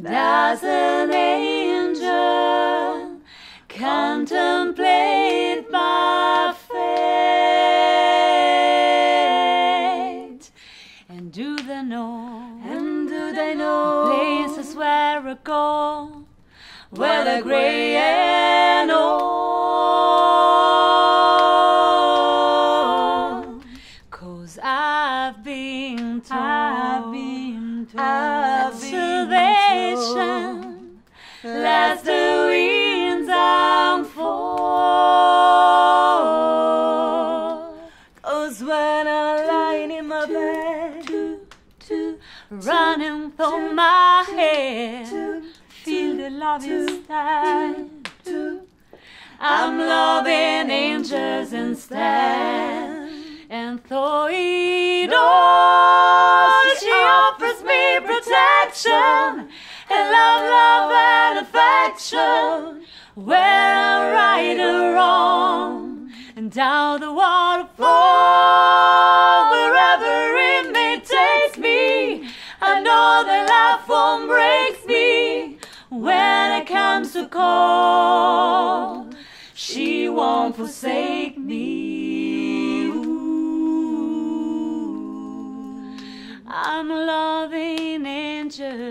Does an angel contemplate my fate? And do they know? Places where I go, where the gray and old? 'Cause I've been told salvation lets the winds unfold. 'Cause when I'm lying in my bed, running through my head, feel the love instead. I'm loving angels instead. And through it all, she offers me protection and love and affection. Where I'm right or wrong, and down the waterfall, wherever it may take me, I know that love won't break me. When it comes to call, she won't forsake me. Ooh, I'm a loving angel.